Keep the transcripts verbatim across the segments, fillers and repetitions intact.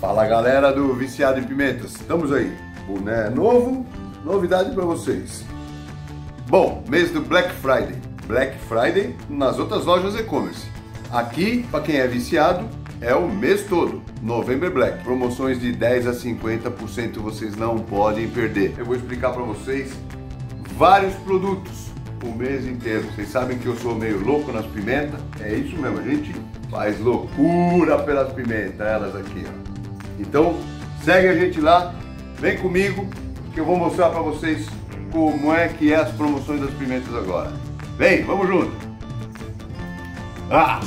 Fala galera do Viciado em Pimentas, estamos aí. Boné novo, novidade para vocês. Bom, mês do Black Friday. Black Friday nas outras lojas e-commerce. Aqui, para quem é viciado, é o mês todo. November Black. Promoções de dez a cinquenta por cento vocês não podem perder. Eu vou explicar para vocês vários produtos o mês inteiro. Vocês sabem que eu sou meio louco nas pimentas. É isso mesmo, a gente faz loucura pelas pimentas, elas aqui, ó. Então, segue a gente lá, vem comigo que eu vou mostrar para vocês como é que é as promoções das pimentas agora. Vem, vamos junto! Ah!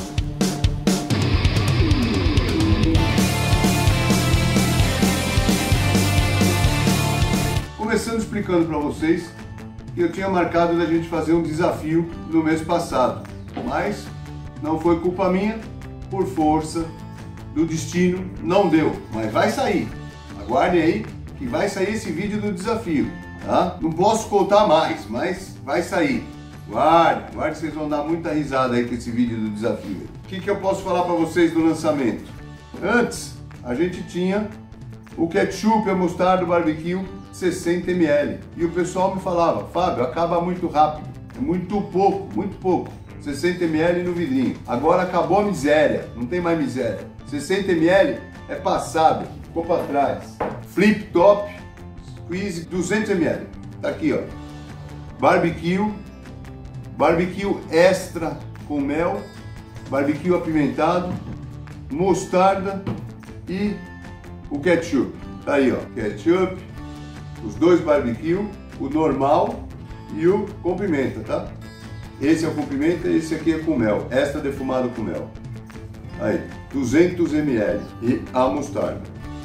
Começando explicando para vocês que eu tinha marcado da gente fazer um desafio no mês passado, mas não foi culpa minha, por força do destino não deu, mas vai sair. Aguardem aí que vai sair esse vídeo do desafio, tá? Não posso contar mais, mas vai sair. Guarde, guarde, vocês vão dar muita risada aí com esse vídeo do desafio. O que que eu posso falar para vocês do lançamento? Antes, a gente tinha o ketchup, a mostarda, o barbecue, sessenta mililitros. E o pessoal me falava, Fábio, acaba muito rápido. É muito pouco, muito pouco. sessenta mililitros no vidrinho. Agora acabou a miséria, não tem mais miséria. sessenta mililitros é passado, ficou para trás. Flip top, squeeze, duzentos mililitros. Tá aqui, ó. Barbecue, barbecue extra com mel, barbecue apimentado, mostarda e o ketchup. Tá aí, ó. Ketchup, os dois barbecue, o normal e o com pimenta, tá? Esse é o com pimenta, esse aqui é com mel, extra defumado com mel. Aí, duzentos mililitros e a mostarda.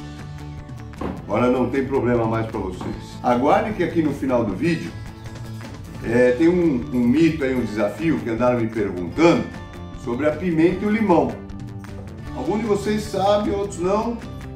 Agora não tem problema mais para vocês. Aguardem que aqui no final do vídeo é, tem um, um mito aí, um desafio que andaram me perguntando sobre a pimenta e o limão. Alguns de vocês sabem, outros não.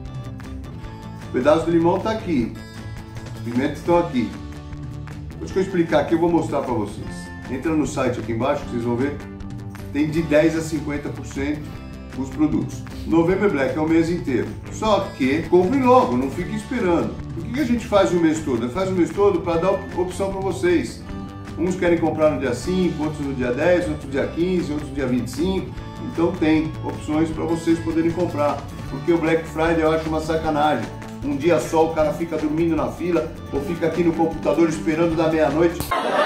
O pedaço do limão está aqui. As pimentas estão aqui. Deixa eu explicar aqui, eu vou mostrar para vocês. Entra no site aqui embaixo que vocês vão ver. Tem de dez a cinquenta por cento os produtos. November Black é o mês inteiro. Só que compre logo, não fique esperando. Por que a gente faz o mês todo? Faz o mês todo para dar opção para vocês. Uns querem comprar no dia cinco, outros no dia dez, outros no dia quinze, outros no dia vinte e cinco. Então tem opções para vocês poderem comprar. Porque o Black Friday eu acho uma sacanagem. Um dia só o cara fica dormindo na fila ou fica aqui no computador esperando da meia-noite.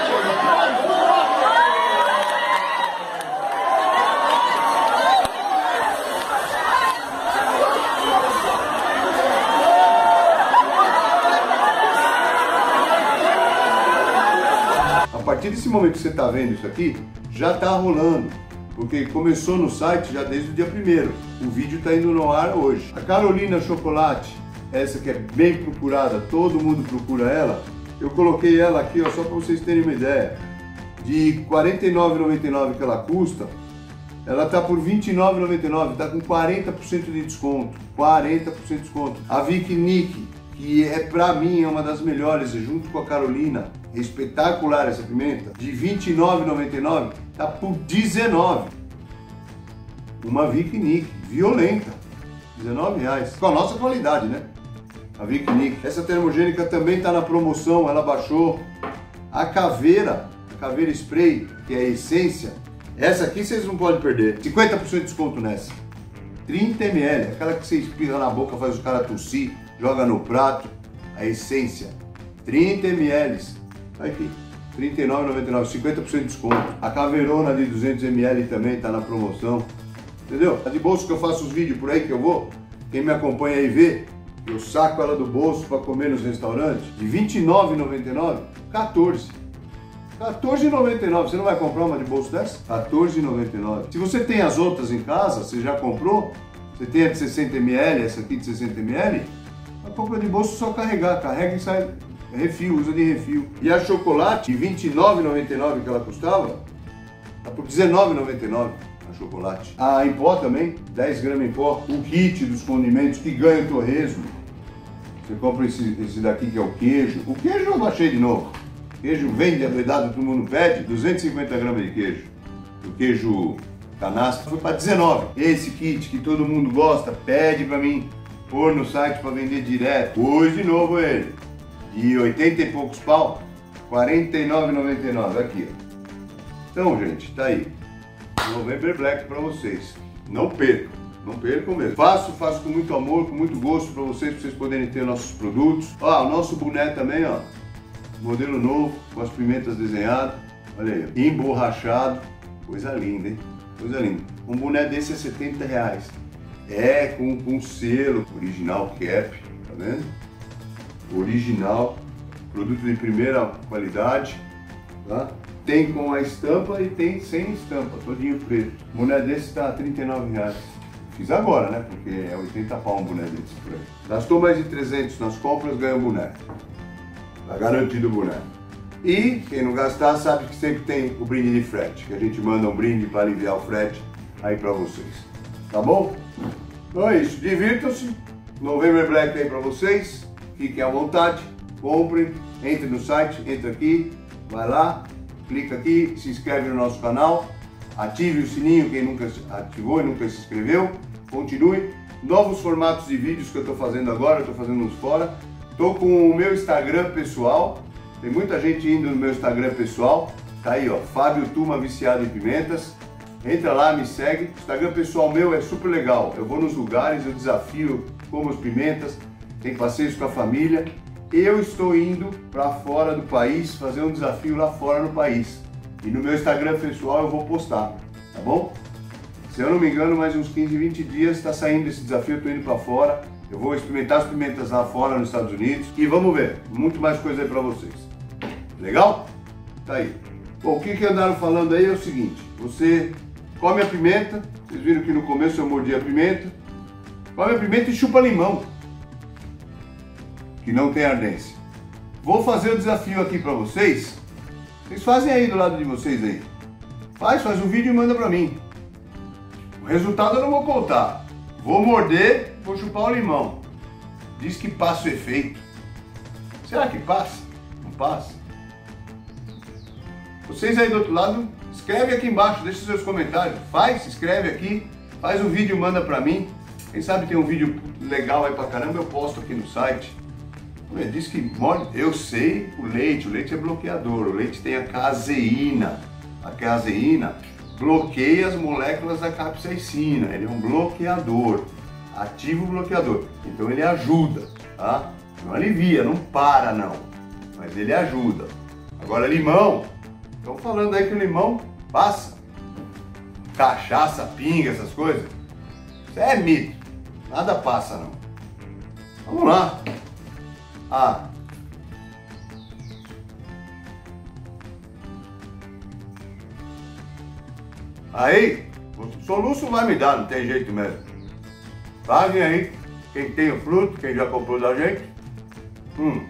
A partir desse momento que você está vendo isso aqui, já está rolando, porque começou no site já desde o dia primeiro. O vídeo está indo no ar hoje. A Carolina Chocolate, essa que é bem procurada, todo mundo procura ela, eu coloquei ela aqui ó, só para vocês terem uma ideia. De quarenta e nove reais e noventa e nove centavos que ela custa, ela está por vinte e nove reais e noventa e nove centavos, está com quarenta por cento de desconto. quarenta por cento de desconto. A Vic Nick, que é pra mim é uma das melhores, junto com a Carolina, é espetacular essa pimenta, de vinte e nove reais e noventa e nove centavos, tá por dezenove reais. Uma Vic Nick, violenta, dezenove reais, com a nossa qualidade, né? A Vic Nick. Essa termogênica também tá na promoção, ela baixou. A caveira, a caveira spray, que é a essência, essa aqui vocês não podem perder, cinquenta por cento de desconto nessa. trinta mililitros, aquela que você espirra na boca, faz os caras tossir, joga no prato, a essência, trinta mililitros, tá aqui, trinta e nove reais e noventa e nove centavos, cinquenta por cento de desconto. A caveirona de duzentos mililitros também tá na promoção, entendeu? Tá de bolso que eu faço os vídeos por aí que eu vou, quem me acompanha aí vê, eu saco ela do bolso para comer nos restaurantes, de vinte e nove reais e noventa e nove centavos, quatorze. quatorze reais e noventa e nove centavos, você não vai comprar uma de bolso dessa? quatorze reais e noventa e nove centavos. Se você tem as outras em casa, você já comprou, você tem a de sessenta mililitros, essa aqui de sessenta mililitros, a compra de bolso é só carregar, carrega e sai refil, usa de refil. E a chocolate, de vinte e nove reais e noventa e nove centavos que ela custava, tá por dezenove reais e noventa e nove centavos a chocolate. A em pó também, dez gramas em pó. O kit dos condimentos que ganha o torresmo. Você compra esse, esse daqui que é o queijo. O queijo eu baixei de novo. O queijo vende arredado, todo mundo pede, duzentos e cinquenta gramas de queijo. O queijo canastra foi para dezenove. Esse kit que todo mundo gosta, pede para mim. pôr no site para vender direto. Pus de novo ele. De oitenta e poucos pau, quarenta e nove reais e noventa e nove centavos. Aqui, ó. Então, gente, tá aí. November Black para vocês. Não percam. Não percam mesmo. Faço, faço com muito amor, com muito gosto para vocês, para vocês poderem ter nossos produtos. Ó, o nosso boné também, ó. Modelo novo, com as pimentas desenhadas. Olha aí, ó. Emborrachado. Coisa linda, hein? Coisa linda. Um boné desse é setenta reais. É, com, com selo original cap, tá vendo? Original. Produto de primeira qualidade, tá? Tem com a estampa e tem sem estampa, todinho preto. O boné desse tá trinta e nove reais. Fiz agora, né? Porque é oitenta pau um boné desse por aí. Gastou mais de trezentos nas compras, ganha um boné. Tá garantido o boné. E quem não gastar sabe que sempre tem o brinde de frete, que a gente manda um brinde para aliviar o frete aí para vocês. Tá bom? Então é isso. Divirtam-se. November Black aí para vocês. Fiquem à vontade. Comprem. Entre no site. Entra aqui. Vai lá. Clica aqui. Se inscreve no nosso canal. Ative o sininho quem nunca ativou e nunca se inscreveu. Continue. Novos formatos de vídeos que eu estou fazendo agora. Eu estou fazendo uns fora. Estou com o meu Instagram pessoal. Tem muita gente indo no meu Instagram pessoal. Tá aí, ó. Fábio Tuma Viciado em Pimentas. Entra lá, me segue. O Instagram pessoal meu é super legal. Eu vou nos lugares, eu desafio, como as pimentas. Tem passeios com a família. Eu estou indo para fora do país, fazer um desafio lá fora no país. E no meu Instagram pessoal eu vou postar, tá bom? Se eu não me engano, mais uns quinze, vinte dias está saindo esse desafio, eu estou indo para fora. Eu vou experimentar as pimentas lá fora nos Estados Unidos. E vamos ver, muito mais coisa aí para vocês. Legal? Tá aí. Bom, o que que andaram falando aí é o seguinte. Você come a pimenta. Vocês viram que no começo eu mordi a pimenta. Come a pimenta e chupa limão. Que não tem ardência. Vou fazer o desafio aqui para vocês. Vocês fazem aí do lado de vocês aí. Faz, faz um vídeo e manda para mim. O resultado eu não vou contar. Vou morder, vou chupar o limão. Diz que passa o efeito. Será que passa? Não passa? Vocês aí do outro lado, escreve aqui embaixo, deixa seus comentários. Faz, se inscreve aqui, faz um vídeo e manda pra mim. Quem sabe tem um vídeo legal aí pra caramba, eu posto aqui no site. Diz que morde, eu sei o leite, o leite é bloqueador, o leite tem a caseína. A caseína bloqueia as moléculas da capsaicina, ele é um bloqueador, ativo bloqueador. Então ele ajuda, tá? Não alivia, não para não, mas ele ajuda. Agora limão, estão falando aí que o limão passa. Cachaça, pinga, essas coisas. Isso é mito. Nada passa não. Vamos lá. Ah. Aí, o soluço vai me dar, não tem jeito mesmo. Paguem aí, quem tem o fruto, quem já comprou da gente. Hum.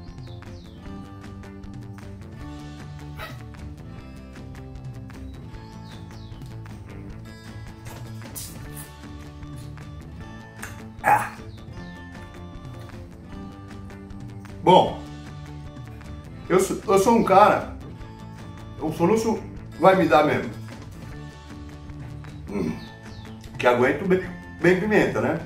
Ah. Bom, eu sou, eu sou um cara, o soluço vai me dar mesmo, hum, que aguento bem, bem pimenta, né?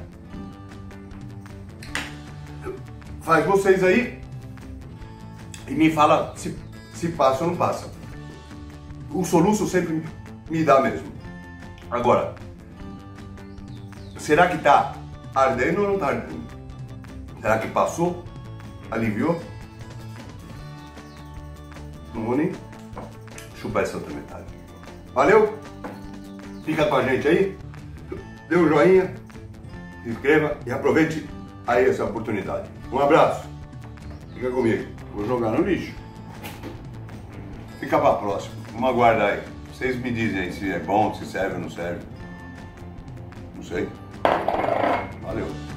Faz vocês aí e me fala se, se passa ou não passa. O soluço sempre me dá mesmo. Agora, será que tá ardendo ou não tá ardendo? Será que passou? Aliviou? Não vou nem chupar essa outra metade. Valeu? Fica com a gente aí. Dê um joinha, se inscreva e aproveite aí essa oportunidade. Um abraço. Fica comigo. Vou jogar no lixo. Fica pra próxima. Vamos aguardar aí. Vocês me dizem aí se é bom, se serve ou não serve. Não sei. Valeu.